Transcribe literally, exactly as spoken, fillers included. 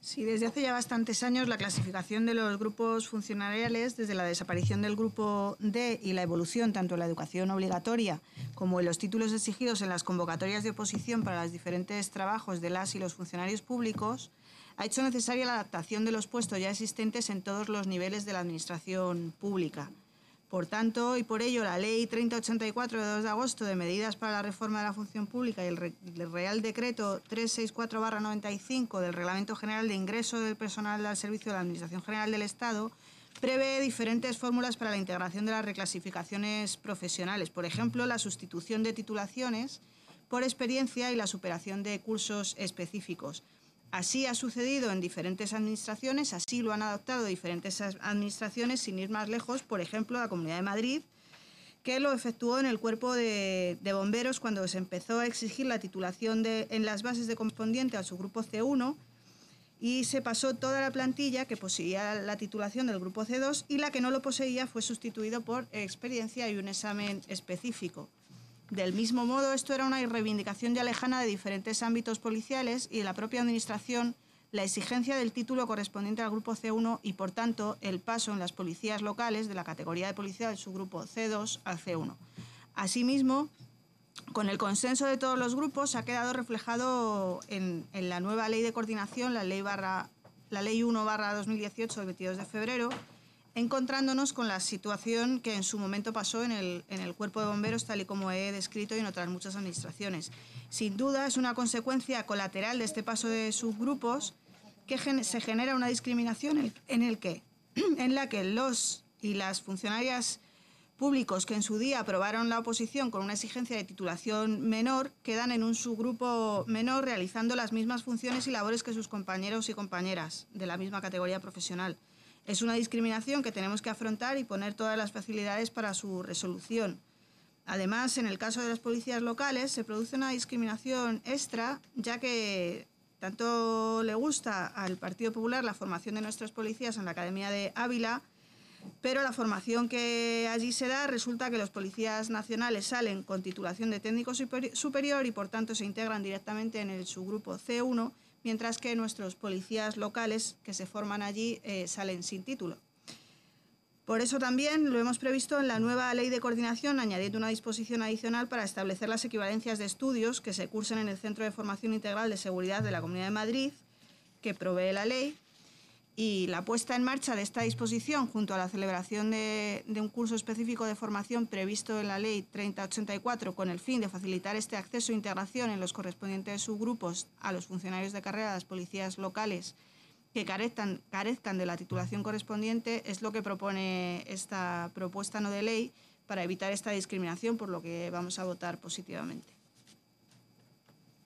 Sí, desde hace ya bastantes años la clasificación de los grupos funcionariales, desde la desaparición del grupo D y la evolución tanto en la educación obligatoria como en los títulos exigidos en las convocatorias de oposición para los diferentes trabajos de las y los funcionarios públicos, ha hecho necesaria la adaptación de los puestos ya existentes en todos los niveles de la administración pública. Por tanto, y por ello, la Ley treinta ochenta y cuatro de dos de agosto de medidas para la reforma de la función pública y el, Re el Real Decreto trescientos sesenta y cuatro barra noventa y cinco del Reglamento General de Ingreso del Personal al Servicio de la Administración General del Estado prevé diferentes fórmulas para la integración de las reclasificaciones profesionales. Por ejemplo, la sustitución de titulaciones por experiencia y la superación de cursos específicos. Así ha sucedido en diferentes administraciones, así lo han adoptado diferentes administraciones, sin ir más lejos, por ejemplo, la Comunidad de Madrid, que lo efectuó en el Cuerpo de, de Bomberos cuando se empezó a exigir la titulación de, en las bases de correspondiente a su grupo C uno y se pasó toda la plantilla que poseía la titulación del grupo C dos y la que no lo poseía fue sustituido por experiencia y un examen específico. Del mismo modo, esto era una reivindicación ya lejana de diferentes ámbitos policiales y de la propia Administración, la exigencia del título correspondiente al grupo C uno y, por tanto, el paso en las policías locales de la categoría de policía del subgrupo C dos al C uno. Asimismo, con el consenso de todos los grupos, ha quedado reflejado en, en la nueva Ley de Coordinación, la Ley, barra, la ley uno barra dos mil dieciocho del veintidós de febrero, encontrándonos con la situación que en su momento pasó en el, en el Cuerpo de Bomberos, tal y como he descrito, y en otras muchas administraciones. Sin duda, es una consecuencia colateral de este paso de subgrupos que gen se genera una discriminación en, en, el que, en la que los y las funcionarias públicos que en su día aprobaron la oposición con una exigencia de titulación menor quedan en un subgrupo menor realizando las mismas funciones y labores que sus compañeros y compañeras de la misma categoría profesional. Es una discriminación que tenemos que afrontar y poner todas las facilidades para su resolución. Además, en el caso de las policías locales, se produce una discriminación extra, ya que tanto le gusta al Partido Popular la formación de nuestros policías en la Academia de Ávila, pero la formación que allí se da resulta que los policías nacionales salen con titulación de técnico superior y por tanto se integran directamente en el subgrupo C uno, mientras que nuestros policías locales que se forman allí eh, salen sin título. Por eso también lo hemos previsto en la nueva Ley de Coordinación, añadiendo una disposición adicional para establecer las equivalencias de estudios que se cursen en el Centro de Formación Integral de Seguridad de la Comunidad de Madrid, que provee la ley, y la puesta en marcha de esta disposición, junto a la celebración de, de un curso específico de formación previsto en la Ley treinta ochenta y cuatro, con el fin de facilitar este acceso e integración en los correspondientes subgrupos a los funcionarios de carrera de las policías locales que carezcan, carezcan de la titulación correspondiente, es lo que propone esta propuesta no de ley para evitar esta discriminación, por lo que vamos a votar positivamente.